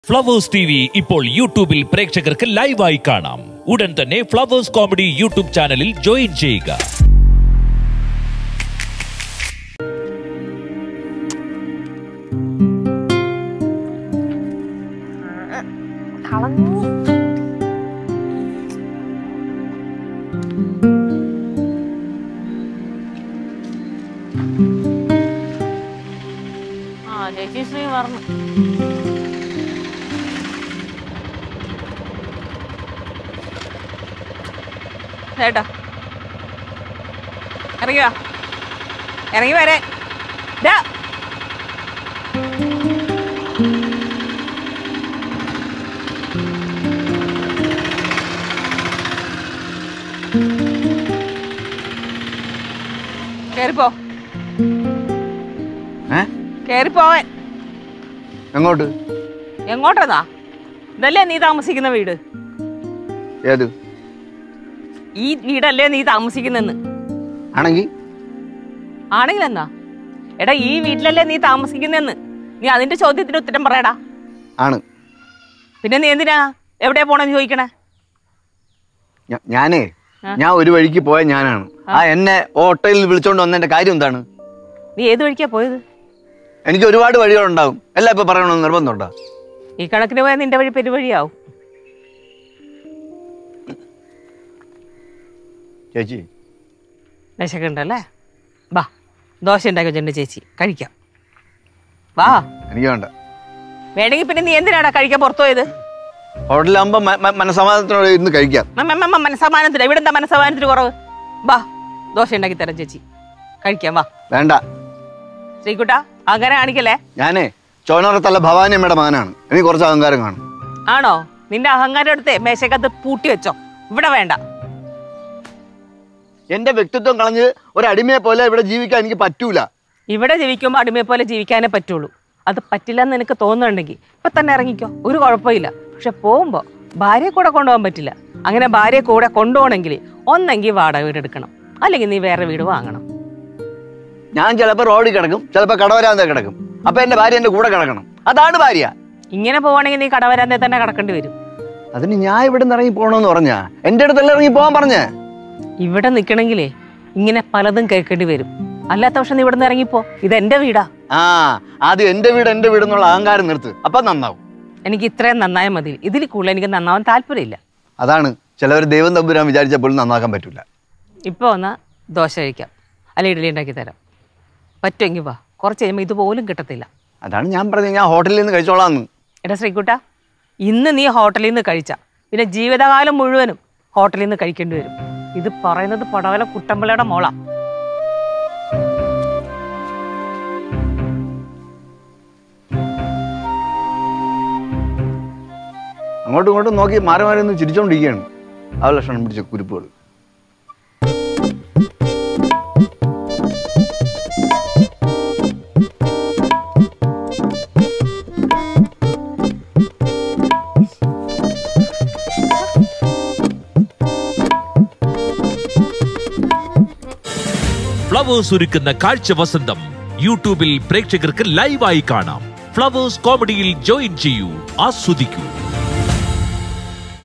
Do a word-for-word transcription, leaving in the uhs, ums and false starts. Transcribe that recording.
Flowers T V ഇപ്പോൾ യൂട്യൂബിൽ പ്രേക്ഷകർക്ക് ലൈവായി കാണാം. ഉടൻ തന്നെ ഫ്ലവേഴ്സ് കോമഡി യൂട്യൂബ് ചാനലിൽ ജോയിൻ ചെയ്യുക. ചേച്ചി ശ്രീ പറഞ്ഞു ചേട്ടാ ഇറങ്ങി വാ, ഇറങ്ങി വരെ കേറിപ്പോ കേറിപ്പോവാൻ. എങ്ങോട്ട് എങ്ങോട്ടതാ? ഇതല്ലേ നീ താമസിക്കുന്ന വീട്? ഏത് ഈ വീടല്ലേ നീ താമസിക്കുന്നെന്ന്? ആണെങ്കി ആണെങ്കിൽ എന്നാ എടാ, ഈ വീട്ടിലല്ലേ നീ താമസിക്കുന്നെന്ന്? നീ അതിന്റെ ചോദ്യത്തിന് ഉത്തരം പറയടാ. ആണ്. പിന്നെ നീ എന്തിനാ എവിടെയാ പോണെന്ന് ചോദിക്കണേ? ഞാനേ ഞാൻ ഒരു വഴിക്ക് പോയ ഞാനാണ്. ആ എന്നെ ഓട്ടോയിൽ വിളിച്ചോണ്ട് വന്നതിന്റെ കാര്യം എന്താണ്? നീ ഏത് വഴിക്കാ പോയത്? എനിക്ക് ഒരുപാട് വഴികളുണ്ടാവും. എല്ലാം ഇപ്പൊ പറയണമെന്ന് നിർബന്ധമുണ്ടോ? ഈ കണക്കിന് പോയാൽ നിന്റെ വഴി പെരുവഴിയാവും. ചേച്ചി വിശക്കുണ്ടല്ലേ? വാ, ദോശ ഉണ്ടാക്കി വെച്ചിട്ടുണ്ട് ചേച്ചി, കഴിക്കാം. വാ. എനിക്ക് വേണ്ട. വേണമെങ്കിൽ പിന്നെ നീ എന്തിനാടാ കഴിക്കാൻ പുറത്തു പോയത്? ഹോട്ടലാകുമ്പോ മനസമാധാനത്തിനോട് ഇരുന്ന് കഴിക്കാം. മനസമാധാനത്തിന് ഇവിടെ എന്താ മനസമാധാനത്തിന് കുറവ്? വാ, ദോശ ഉണ്ടാക്കി തരാം ചേച്ചി, കഴിക്കാം. വാ. വേണ്ട ശ്രീകുട്ട, അങ്ങനെ കാണിക്കല്ലേ. ഞാനേ ചോനറത്തല്ല ഭവാനി അമ്മയുടെ മകനാണ്. എനിക്ക് കുറച്ച് അഹങ്കാരം കാണും. ആണോ? നിന്റെ അഹങ്കാരം എടുത്തേ മേശക്കകത്ത് പൂട്ടി വെച്ചോ. ഇവിടെ വേണ്ട. എന്റെ വ്യക്തിത്വം കളഞ്ഞ് ഒരു അടിമയെ പോലെ ഇവിടെ ജീവിക്കാൻ എനിക്ക് പറ്റൂല. ഇവിടെ ജീവിക്കുമ്പോൾ അടിമയെ പോലെ ജീവിക്കാനേ പറ്റുള്ളൂ. അത് പറ്റില്ലെന്ന് എനിക്ക് തോന്നുന്നുണ്ടെങ്കിൽ ഇപ്പൊ തന്നെ ഇറങ്ങിക്കോ, ഒരു കുഴപ്പമില്ല. പക്ഷെ പോകുമ്പോ ഭാര്യയെ കൂടെ കൊണ്ടുപോകാൻ പറ്റില്ല. അങ്ങനെ ഭാര്യയെ കൂടെ കൊണ്ടുപോകണമെങ്കിൽ ഒന്നെങ്കിൽ വാടക വീട് എടുക്കണം, അല്ലെങ്കിൽ നീ വേറെ വീട് വാങ്ങണം. ഞാൻ ചിലപ്പോ റോഡിൽ കിടക്കും, ചിലപ്പോ കടവരാന്ത കിടക്കും. അപ്പൊ എന്റെ ഭാര്യ എന്റെ കൂടെ കിടക്കണം. അതാണ് ഭാര്യ. ഇങ്ങനെ പോവാണെങ്കിൽ നീ കടവരാന്തെ തന്നെ കിടക്കേണ്ടി വരും. അതിന് ഞാൻ ഇവിടെ നിന്ന് ഇറങ്ങി പോകണമെന്ന് പറഞ്ഞാ എന്റെ അടുത്തല്ല ഇറങ്ങി പോകാൻ പറഞ്ഞേ. ഇവിടെ നിക്കണെങ്കിലേ ഇങ്ങനെ പലതും കേൾക്കേണ്ടി വരും. അല്ലാത്ത പക്ഷെ നീ ഇവിടെ നിന്ന് ഇറങ്ങിപ്പോ. ഇത് എന്റെ വീടാ. ആ ആദ്യം എന്റെ വീട് എന്റെ വീട് എന്നുള്ള അഹങ്കാരം നിർത്ത്, അപ്പൊ നന്നാവും. എനിക്ക് ഇത്രയും നന്നായ മതി. ഇതിൽ കൂടുതൽ എനിക്ക് നന്നാവാൻ താല്പര്യമില്ല. അതാണ് ചിലവർ ദൈവം തമ്പുരാൻ വിചാരിച്ചപ്പോഴും നന്നാക്കാൻ പറ്റൂല. ഇപ്പൊ വന്നാ ദോശ കഴിക്കാം, അല്ല ഇഡലി ഉണ്ടാക്കി തരാം. പറ്റുമെങ്കിൽ വാ, കുറച്ച് കഴിയുമ്പോൾ ഇതുപോലും കിട്ടത്തില്ല. അതാണ് ഞാൻ പറഞ്ഞത്, ഞാൻ ഹോട്ടലിൽ നിന്ന് കഴിച്ചോളാന്ന്. എടാ ശ്രീകുട്ട, ഇന്ന് നീ ഹോട്ടലിൽ നിന്ന് കഴിച്ച പിന്നെ ജീവിതകാലം മുഴുവനും ഹോട്ടലിൽ നിന്ന് കഴിക്കേണ്ടി വരും. ഇത് പറയുന്നത് പടവല കുട്ടമ്പലയുടെ മോളാ. അങ്ങോട്ടും ഇങ്ങോട്ടും നോക്കി മാറി മാറി ഒന്ന് ചിരിച്ചോണ്ടിരിക്കുകയാണ്. ആ ലക്ഷണം പിടിച്ച കുരുപ്പുകൾ. ഫ്ലവേഴ്സ് ഒരുക്കുന്ന കാഴ്ച വസന്തം യൂട്യൂബിൽ പ്രേക്ഷകർക്ക് ലൈവായി കാണാം. ഫ്ലവേഴ്സ് കോമഡിയിൽ ജോയിൻ ചെയ്യൂ, ആസ്വദിക്കൂ.